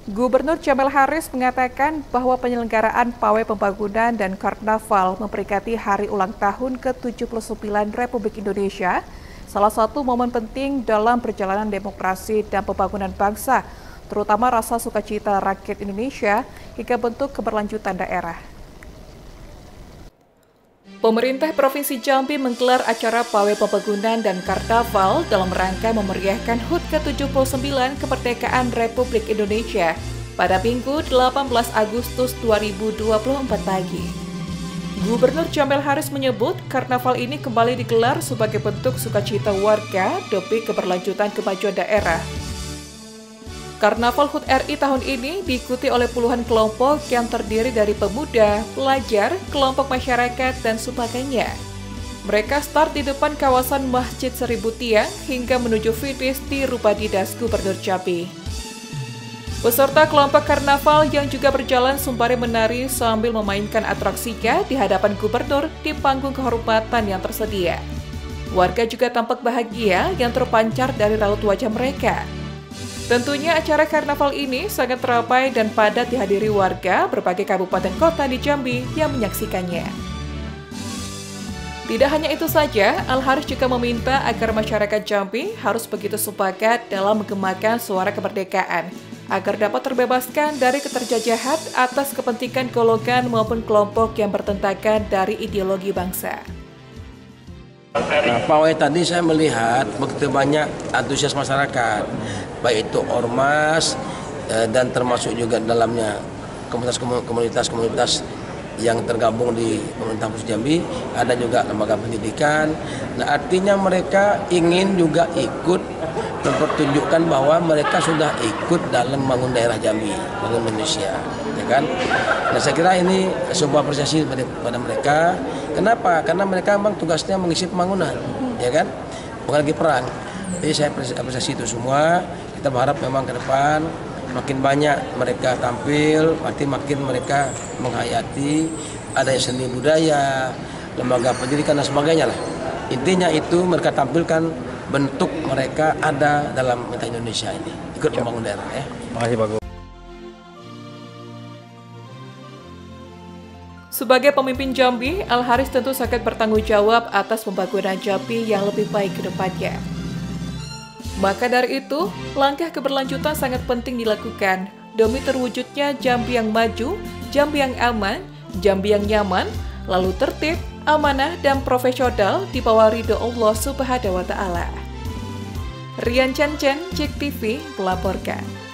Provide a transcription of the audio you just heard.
Gubernur Jamil Haris mengatakan bahwa penyelenggaraan Pawai Pembangunan dan Karnaval memperingati Hari Ulang Tahun ke-79 Republik Indonesia, salah satu momen penting dalam perjalanan demokrasi dan pembangunan bangsa, terutama rasa sukacita rakyat Indonesia hingga bentuk keberlanjutan daerah. Pemerintah Provinsi Jambi menggelar acara Pawai Pembangunan dan Karnaval dalam rangka memeriahkan HUT ke-79 Kemerdekaan Republik Indonesia pada Minggu 18 Agustus 2024 pagi. Gubernur Jamil Haris menyebut karnaval ini kembali digelar sebagai bentuk sukacita warga demi keberlanjutan kemajuan daerah. Karnaval HUT RI tahun ini diikuti oleh puluhan kelompok yang terdiri dari pemuda, pelajar, kelompok masyarakat, dan sebagainya. Mereka start di depan kawasan Masjid Seribu Tiang hingga menuju finish di Rumah Dinas Gubernur Jambi. Peserta kelompok karnaval yang juga berjalan sembari menari sambil memainkan atraksinya di hadapan gubernur di panggung kehormatan yang tersedia. Warga juga tampak bahagia yang terpancar dari raut wajah mereka. Tentunya acara karnaval ini sangat ramai dan padat dihadiri warga berbagai kabupaten kota di Jambi yang menyaksikannya. Tidak hanya itu saja, Al Haris juga meminta agar masyarakat Jambi harus begitu sepakat dalam menggemakan suara kemerdekaan, agar dapat terbebaskan dari keterjajahan atas kepentingan golongan maupun kelompok yang bertentangan dari ideologi bangsa. Nah, pawai tadi saya melihat begitu banyak antusias masyarakat, baik itu ormas dan termasuk juga dalamnya komunitas-komunitas yang tergabung di pemerintah Provinsi Jambi, ada juga lembaga pendidikan. Nah, artinya mereka ingin juga ikut mempertunjukkan bahwa mereka sudah ikut dalam membangun daerah Jambi, membangun Indonesia, ya kan? Nah, saya kira ini sebuah apresiasi pada mereka. Kenapa? Karena mereka memang tugasnya mengisi pembangunan, ya kan? Bukan lagi perang. Jadi saya apresiasi itu semua. Kita berharap memang ke depan makin banyak mereka tampil, makin mereka menghayati adanya seni budaya, lembaga pendidikan dan sebagainya lah. Intinya itu mereka tampilkan bentuk mereka ada dalam Indonesia ini, ikut membangun daerah ya. Makasih Pak Gubernur. Sebagai pemimpin Jambi, Al Haris tentu sangat bertanggung jawab atas pembangunan Jambi yang lebih baik ke depannya. Maka dari itu, langkah keberlanjutan sangat penting dilakukan demi terwujudnya Jambi yang maju, Jambi yang aman, Jambi yang nyaman, lalu tertib, amanah, dan profesional di bawah ridho Allah Subhanahu wa Ta'ala. Rian Chan, JEK TV melaporkan.